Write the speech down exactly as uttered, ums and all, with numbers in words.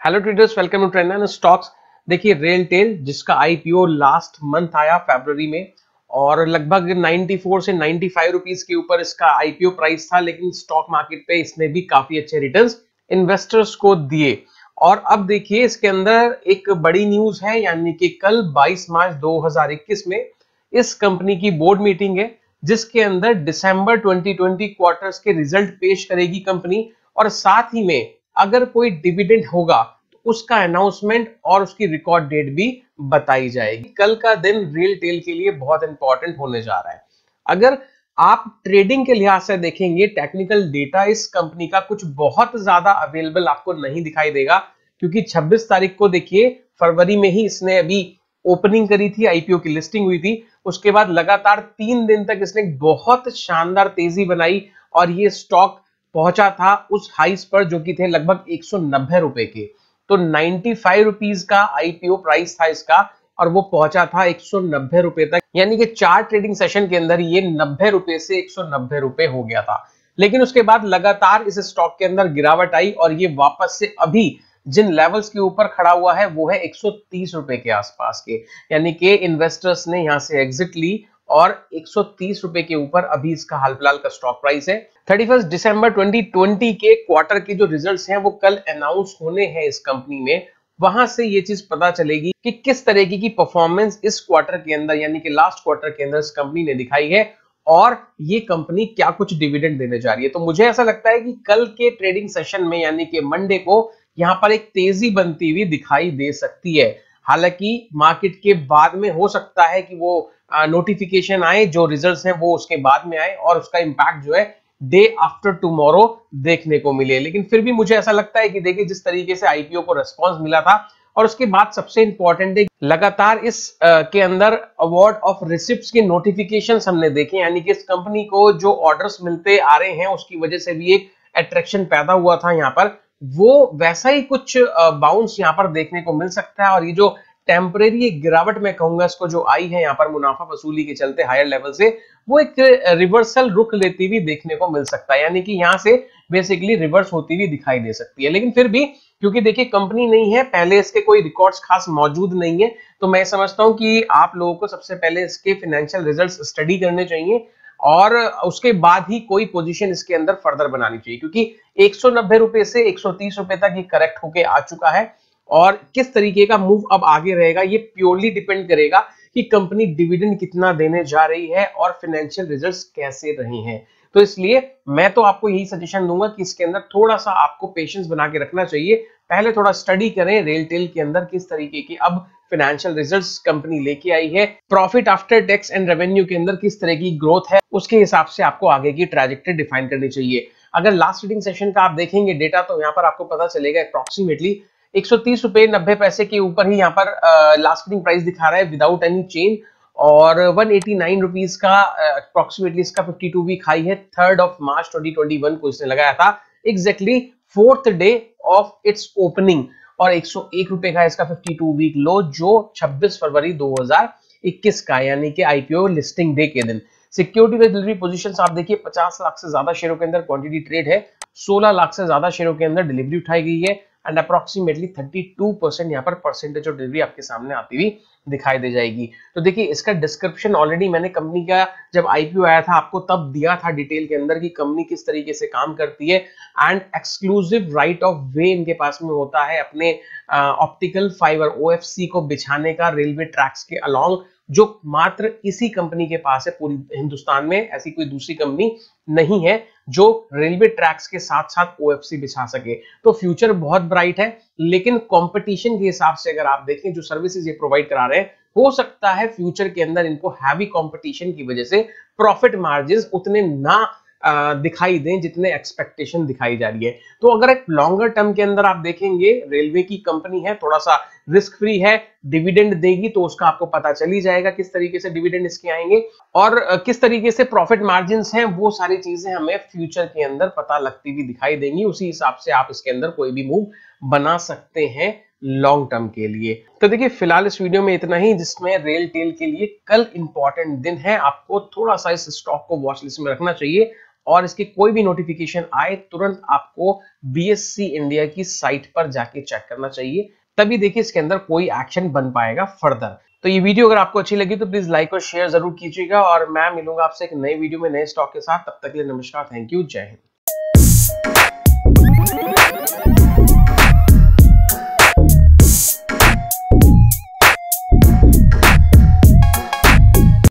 Hello traders, welcome to trend and stocks. देखिए रेलटेल जिसका IPO last month आया फरवरी में और लगभग चौरानवे से पचानवे रुपीस के ऊपर इसका आईपीओ प्राइस था, लेकिन स्टॉक मार्केट पे इसने भी काफी अच्छे रिटर्न्स इन्वेस्टर्स को दिए। और अब देखिए इसके अंदर एक बड़ी न्यूज है, यानी कि कल बाईस मार्च दो हज़ार इक्कीस में इस कंपनी की बोर्ड मीटिंग है, जिसके अंदर दिसंबर दो हज़ार बीस क्वार्टर्स के रिजल्ट पेश करेगी कंपनी, और साथ ही में अगर कोई डिविडेंड होगा तो उसका अनाउंसमेंट और उसकी रिकॉर्ड डेट भी बताई जाएगी। कल का दिन रेलटेल के लिए बहुत इंपॉर्टेंट होने जा रहा है। अगर आप ट्रेडिंग के लिहाज से देखेंगे, टेक्निकल डेटा इस कंपनी का कुछ बहुत ज्यादा अवेलेबल आपको नहीं दिखाई देगा, क्योंकि छब्बीस तारीख को देखिए फरवरी में ही इसने अभी ओपनिंग करी थी, आईपीओ की लिस्टिंग हुई थी। उसके बाद लगातार तीन दिन तक इसने बहुत शानदार तेजी बनाई और ये स्टॉक पहुंचा था उस हाइस पर जो कि थे लगभग एक सौ नब्बे रुपए के। तो पचानवे रुपीस का आईपीओ प्राइस था इसका और वो पहुंचा था एक सौ नब्बे रुपए तक, यानी कि चार ट्रेडिंग सेशन के अंदर ये नब्बे रुपए से एक सौ नब्बे रुपए हो गया था। लेकिन उसके बाद लगातार इस स्टॉक के अंदर गिरावट आई और ये वापस से अभी जिन लेवल्स के ऊपर खड़ा हुआ है वो है एक सौ तीस रुपए के आसपास के, यानी कि इन्वेस्टर्स ने यहां से एग्जिट ली और एक सौ तीस रुपए के ऊपर अभी इसका हाल फिलहाल का स्टॉक प्राइस है। इकतीस दिसंबर दो हज़ार बीस के क्वार्टर के जो रिजल्ट्स हैं वो कल अनाउंस होने हैं इस कंपनी में। वहां से ये चीज पता चलेगी कि किस तरीके की परफॉर्मेंस इस क्वार्टर के अंदर, यानी कि लास्ट क्वार्टर के अंदर इस कंपनी ने दिखाई है और ये कंपनी क्या कुछ डिविडेंड देने जा रही है। तो मुझे ऐसा लगता है कि कल के ट्रेडिंग सेशन में, यानी कि मंडे को, यहां पर एक तेजी बनती हुई दिखाई दे सकती है। हालांकि मार्केट के बाद में हो सकता है कि वो नोटिफिकेशन आए, जो रिजल्ट्स हैं वो उसके बाद में आए और उसका इंपैक्ट जो है डे आफ्टर टुमारो देखने को मिले। लेकिन फिर भी मुझे ऐसा लगता है कि देखिए जिस तरीके से आईपीओ को रिस्पांस मिला था, और उसके बाद सबसे इंपॉर्टेंट है लगातार इस आ, के अंदर अवार्ड ऑफ रिसिप्ट्स के नोटिफिकेशंस हमने देखे, यानी कि इस कंपनी को जो ऑर्डर्स मिलते आ रहे हैं उसकी वजह से भी एक अट्रैक्शन पैदा हुआ था यहाँ पर। वो वैसा ही कुछ बाउंस यहाँ पर देखने को मिल सकता है और ये जो टेम्परेरी गिरावट मैं कहूंगा इसको जो आई है यहाँ पर मुनाफा वसूली के चलते हायर लेवल से, वो एक रिवर्सल रुख लेती हुई देखने को मिल सकता है, यानी कि यहाँ से बेसिकली रिवर्स होती हुई दिखाई दे सकती है। लेकिन फिर भी क्योंकि देखिए कंपनी नहीं है, पहले इसके कोई रिकॉर्ड्स खास मौजूद नहीं है, तो मैं समझता हूं कि आप लोगों को सबसे पहले इसके फाइनेंशियल रिजल्ट्स स्टडी करने चाहिए और उसके बाद ही कोई पोजीशन इसके अंदर फर्दर बनानी चाहिए, क्योंकि एक सौ नब्बे रुपए से एक सौ तीस रुपए तक ये करेक्ट होके आ चुका है। और किस तरीके का मूव अब आगे रहेगा ये प्योरली डिपेंड करेगा कि कंपनी डिविडेंड कितना देने जा रही है और फाइनेंशियल रिजल्ट्स कैसे रहे हैं। तो इसलिए मैं तो आपको यही सजेशन दूंगा कि इसके अंदर थोड़ा सा आपको पेशेंस बना के रखना चाहिए। पहले थोड़ा स्टडी करें रेलटेल के अंदर किस तरीके की अब फाइनेंशियल रिजल्ट्स कंपनी लेके आई है, profit after tax and revenue के अंदर किस तरह की ग्रोथ है, उसके हिसाब से आपको आगे की ट्रैजेक्टरी डिफाइन करनी चाहिए। अगर लास्ट रीडिंग सेशन का आप देखेंगे डेटा तो यहाँ पर आपको पता चलेगा अप्रोक्सीमेटली एक सौ तीस रुपए नब्बे पैसे के ऊपर ही यहाँ पर लास्ट रीडिंग प्राइस दिखा रहा है विदाउट एनी चेंज, और एक सौ नवासी रुपीस का अप्रोक्सीमेटली इसका बावन वीक हाई है। थर्ड ऑफ मार्च दो हज़ार इक्कीस को इसने लगाया था, exactly fourth day of its opening, और एक सौ एक रुपए का इसका बावन वीक लो जो छब्बीस फरवरी दो हज़ार इक्कीस का, यानी कि आईपीओ लिस्टिंग डे के दिन। सिक्योरिटी विद डिलीवरी पोजीशंस आप देखिए पचास लाख से ज्यादा शेयरों के अंदर क्वांटिटी ट्रेड है, सोलह लाख से ज्यादा शेयरों के अंदर डिलीवरी उठाई गई है एंड अप्रोक्सीमेटली बत्तीस परसेंट यहाँ पर परसेंटेज ऑफ डिलीवरी आपके सामने आती हुई दिखाई दे जाएगी। तो देखिए इसका डिस्क्रिप्शन ऑलरेडी मैंने कंपनी का जब आईपीओ आया था आपको तब दिया था डिटेल के अंदर कि कंपनी किस तरीके से काम करती है, and exclusive right of way इनके पास में होता है अपने ऑप्टिकल फाइबर ओएफसी को बिछाने का रेलवे ट्रैक्स के अलोंग, जो मात्र इसी कंपनी के पास है। पूरी हिंदुस्तान में ऐसी कोई दूसरी कंपनी नहीं है जो रेलवे ट्रैक्स के साथ साथ ओएफसी बिछा सके। तो फ्यूचर बहुत ब्राइट है, लेकिन कंपटीशन के हिसाब से अगर आप देखें जो सर्विसेज ये प्रोवाइड करा रहे हैं, हो सकता है फ्यूचर के अंदर इनको हैवी कंपटीशन की वजह से प्रॉफिट मार्जिन्स उतने ना दिखाई दें जितने एक्सपेक्टेशन दिखाई जा रही है। तो अगर एक लॉन्गर टर्म के अंदर आप देखेंगे, रेलवे की कंपनी है, थोड़ा सा रिस्क फ्री है, डिविडेंड देगी तो उसका आपको पता चल ही जाएगा किस तरीके से डिविडेंड इसके आएंगे और किस तरीके से प्रॉफिट मार्जिन्स हैं, वो सारी चीजें हमें फ्यूचर के अंदर पता लगती हुई दिखाई देंगी। उसी हिसाब से आप इसके अंदर कोई भी मूव बना सकते हैं लॉन्ग टर्म के लिए। तो देखिए फिलहाल इस वीडियो में इतना ही, जिसमें रेलटेल के लिए कल इंपॉर्टेंट दिन है, आपको थोड़ा सा इस स्टॉक को वॉच लिस्ट में रखना चाहिए और इसकी कोई भी नोटिफिकेशन आए तुरंत आपको बीएससी इंडिया की साइट पर जाके चेक करना चाहिए, तभी देखिए इसके अंदर कोई एक्शन बन पाएगा फर्दर। तो ये वीडियो अगर आपको अच्छी लगी तो प्लीज लाइक और शेयर जरूर कीजिएगा, और मैं मिलूंगा आपसे एक नई वीडियो में नए स्टॉक के साथ। तब तक के लिए नमस्कार, थैंक यू, जय हिंद।